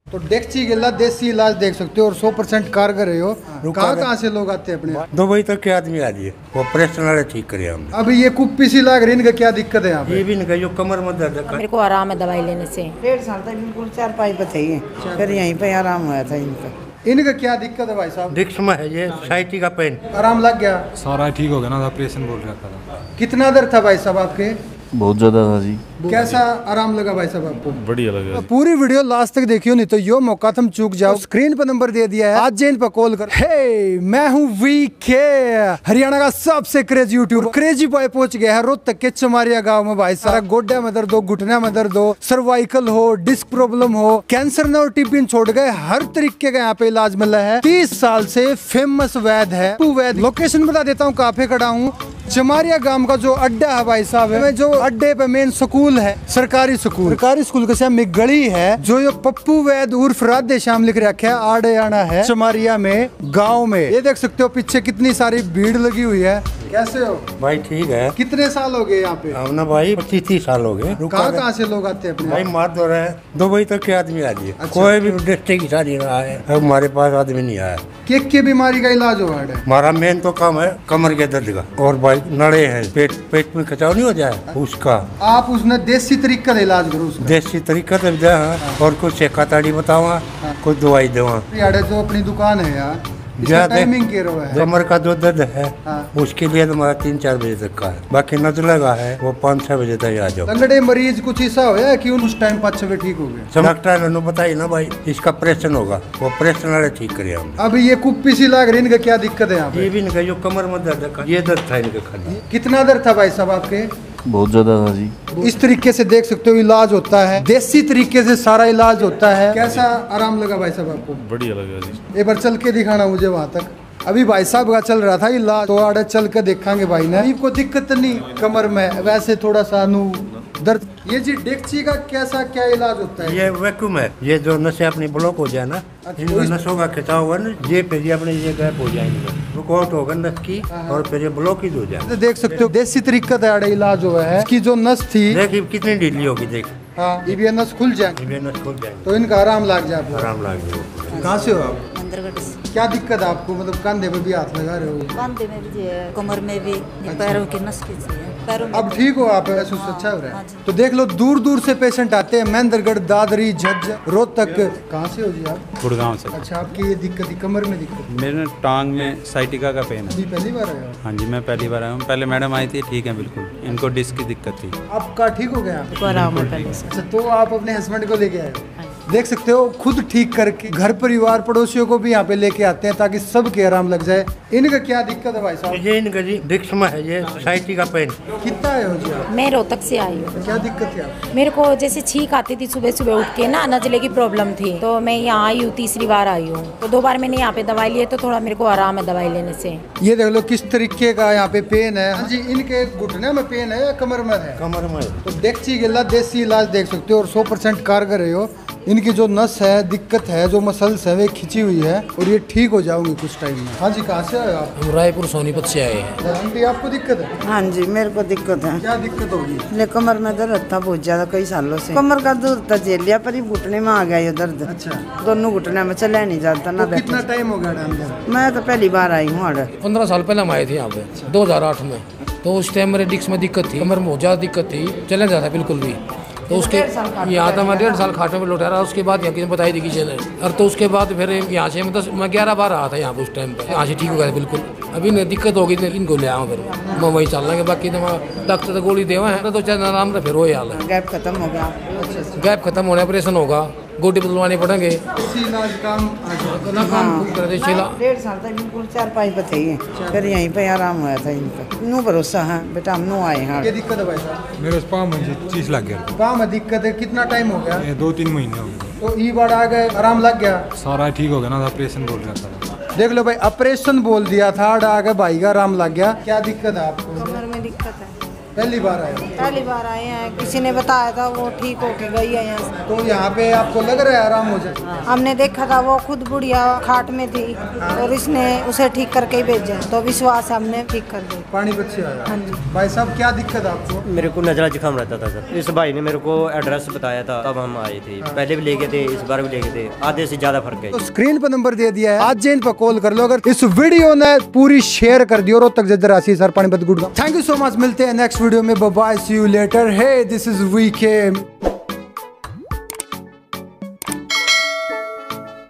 तो डेक्ची गिल्ला देसी इलाज देख सकते हो और 100% कारगर है हो। कहाँ से लोग आते हैं अपने? दुबई तक के आदमी आ रही है, वो ऑपरेशन वाले ठीक करे हमने। अभी ये कुप्पी सी लग रही है, इनका क्या दिक्कत है यहाँ पे? ये भी नहीं, जो कमर में दर्द है। मेरे को आराम है दवाई लेने से। 1.5 साल तक बिल्कुल 4 पाई पे थे, फिर यहीं पे आराम हुआ था इनका। इनका क्या दिक्कत है भाई साहब? डिस्क में है ये साइटी का पेन। आराम लग गया? सारा ठीक हो गया ना, ऑपरेशन बोल रहा था। कितना दर्द था भाई साहब आपके? बहुत ज्यादा था जी। कैसा आराम लगा भाई साहब आपको? बढ़िया लगा। तो पूरी वीडियो लास्ट तक देखियो, नहीं तो यो मौका तुम चूक जाओ। स्क्रीन पर नंबर दे दिया है, आज जेन पर कॉल कर। हे, मैं हूँ वीके, हरियाणा का सबसे क्रेजी यूट्यूबर। क्रेजी बॉय पहुंच गया है रोहतक के चमारिया गांव में। भाई सारा गोड्डा में दर्द हो, घुटने में दर्द हो, सर्वाइकल हो, डिस्क प्रॉब्लम हो, कैंसर ने और टीबी छोड़ गए, हर तरीके का यहाँ पे इलाज मिल रहा है। 30 साल से फेमस वैद है वैद। लोकेशन बता देता हूँ, काफे खड़ा हूँ। चमारिया गांव का जो अड्डा है भाई साहब है, जो अड्डे पे मेन स्कूल है, सरकारी स्कूल के सामने गली है, जो ये पप्पू वैद उर्फ राधे श्याम लिख रखा है, आड़े आना है चमारिया में गांव में। ये देख सकते हो पीछे कितनी सारी भीड़ लगी हुई है। कैसे हो भाई? ठीक है। कितने साल हो गए यहाँ पे? हम ना भाई 25-30 साल हो गए। कहाँ से लोग आते हैं अपने? भाई मार दो रहे, दुबई तक के आदमी आ रही है। कोई भी डिस्ट्रिक्ट की शादी रहा है, हमारे पास आदमी नहीं आया। के बीमारी का इलाज हुआ है? हमारा मेन तो काम है कमर के दर्द का, और भाई नड़े हैं, पेट में खिंचाव नहीं हो जाए उसका। आप उसने देसी तरीका से इलाज करो उसका। देसी तरीका से दे, और कुछ सेकाताड़ी बतावा, कुछ दवाई देवा। जो अपनी दुकान है यार, टाइमिंग के रहा है। कमर का जो दर्द है उसके लिए तुम्हारा 3-4 बजे तक का है, बाकी नजला का है वो 5-6 बजे तक आ जाओ। लंगड़े मरीज कुछ ऐसा होया कि उस टाइम 5-6 बजे ठीक हो गए? डॉक्टर ने बताई ना भाई, इसका ऑपरेशन होगा, वो ऑपरेशन वाले ठीक करे हमने। अभी ये कुप्पी सी लग रही है, इनका क्या दिक्कत है यहाँ पे? ये भी नहीं, जो कमर में दर्द है, ये दर्द था इनका खाली। कितना दर्द था भाई साहब आपके? बहुत ज्यादा था जी। इस तरीके से देख सकते हो इलाज होता है, देसी तरीके से सारा इलाज होता है। कैसा आराम लगा भाई साहब आपको? बढ़िया लगा जी। एक बार चल के दिखाना मुझे वहाँ तक। अभी भाई साहब का चल रहा था इलाज, तो आड़े चल के देखेंगे भाई ने। इनको दिक्कत नहीं कमर में, वैसे थोड़ा सा दर्द। ये जी डेक्ची का कैसा क्या इलाज होता है? ये वैक्यूम है, ये जो नसें अपनी ब्लॉक हो जाए ना, इन नसों का खिंचाव होगा ना, ये फिर ये अपने ये गैप हो जाएंगे, रुकावट होगा नस की, और फिर ये ब्लॉकेज हो जाए। देख सकते हो देसी तरीका से आड़े इलाज हुआ है। इसकी जो नस थी देखिए कितनी ढीली होगी, देख। हाँ, ये नस खुल जाएगी, नस खुल जाएगी तो इनका आराम लग जाए। आराम लग जाए। कहाँ से हो आप? अंदरगढ़ से। क्या दिक्कत है आपको? मतलब कंधे पे भी हाथ लगा रहे हो? कंधे में भी है, कमर में भी, पैरों की नस खींची है, पैरों में। अब ठीक हो आप? ऐसा अच्छा हो रहा है? तो देख लो दूर दूर से पेशेंट आते हैं, महेंद्रगढ़, दादरी, झज्जर, रोहतक। कहाँ से हो जी आप? गुड़गांव से। अच्छा, आपकी ये दिक्कत है कमर में दिक्कत? मेरे टांग में साइटिका का पेन है। अभी पहली बार आया? हाँ जी, मैं पहली बार आया हूँ। पहले मैडम आई थी, ठीक है बिल्कुल, इनको डिस्क की दिक्कत थी। आपका ठीक हो गया? आराम है पहले से। अच्छा, तो आप अपने हस्बैंड को लेके आए? देख सकते हो खुद ठीक करके घर परिवार पड़ोसियों को भी यहाँ पे लेके आते हैं ताकि सबके आराम लग जाए। इनका क्या दिक्कत है भाई साहब? ये इनका जी डिस्क में है, ये साइटी का पेन। कितना है हो जी आप? मैं रोहतक से आई हूँ। क्या दिक्कत है आपको? मेरे को जैसे छींक आती थी सुबह सुबह उठ के ना, नजले की प्रॉब्लम थी, तो मैं यहाँ आई हूँ, तीसरी बार आई हूँ। तो 2 बार मैंने यहाँ पे दवाई ली है, तो थोड़ा मेरे को आराम है दवाई लेने से। ये देख लो किस तरीके का यहाँ पे पेन है। हाँ जी, इनके घुटने में पेन है या कमर में है? कमर में। तो डेक्ची गिल्ला देसी इलाज देख सकते हो और 100% कारगर है। इनकी जो नस है, दिक्कत है, जो मसल्स है वे खिंची हुई है, और ये ठीक हो जाओगे कुछ टाइम में। हाँ जी, कहाँ से आए आप? हम रायपुर सोनीपत से आए हैं। आंटी आपको दिक्कत है? हाँ जी, मेरे को दिक्कत है। क्या दिक्कत होगी? ले कमर में दर्द था बहुत ज्यादा, कई सालों से। कमर का दर्द था झेल लिया, पर ये घुटने में आ गया ये दर्द। अच्छा, दोनों घुटने में चला नहीं जाता ना। तो कितना टाइम हो गया डाल? मैं तो पहली बार आई हूँ। 15 साल पहले हम आए थे यहाँ पे, 2008 में। तो उस टाइम मेरे डिस्क में दिक्कत थी, कमर में बहुत ज़्यादा दिक्कत थी, चला जाता बिल्कुल भी। तो उसके यहाँ था मैं 1.5 साल खाटे में लौटा रहा। उसके बाद यहाँ की बताई थी किसी ने, और तो उसके बाद फिर यहाँ से मैं 11 बार आया था यहाँ पे उस टाइम पे। यहाँ से ठीक हो गया बिल्कुल। अभी न दिक्कत होगी इनको ले आऊँ, फिर मैं वही चल रहा। बाकी तो डॉक्टर तो गोली देवा है ना, तो चाहे आराम से फिर वही हाल है। गैप खत्म हो गया। गैप खत्म होने ऑपरेशन होगा, गोटी बदलवाने पड़ेंगे। 1.5 साल तक बिल्कुल 4 पाई पे थे, फिर यहीं पे आराम हुआ था इनका। नो भरोसा है बेटा, हम नो आए हैं। क्या दिक्कत है भाई साहब? मेरे पाँव में चीज लग गया। पाँव में दिक्कत है? कितना टाइम हो गया? 2-3 महीने हो गए। तो ई बार आ गए, आराम लग गया? सारा ठीक हो गया ना, ऑपरेशन बोल रहा था। देख लो भाई, ऑपरेशन बोल दिया था, आ गए भाई का आराम लग गया। क्या दिक्कत है आपको? कमर में दिक्कत है। पहली बार आए हो? पहली बार आए हैं, किसी ने बताया था, वो ठीक होके गई है यहाँ से। तो यहाँ पे आपको लग रहा है आराम हो जाए? हमने देखा था, वो खुद बुढ़िया खाट में थी और इसने उसे ठीक करके ही भेजा, तो विश्वास हमने ठीक कर दिया। पानीपत से आया? हाँ जी। भाई साहब क्या दिक्कत आपको? मेरे को नजला जुकाम रहता था सर। इस भाई ने मेरे को एड्रेस बताया था, तब हम आए थे। पहले भी ले गए थे, इस बार भी ले गए थे, आधे से ज्यादा फर्क है। तो स्क्रीन पर नंबर दे दिया है, आज इन पर कॉल कर लो। अगर इस वीडियो ने पूरी शेयर कर दी, रोहतक जज्जर राशि सर Panipat Gurgaon. Thank you so much, मिलते हैं नेक्स्ट वीडियो में। Bye, see you later. Hey this is VK.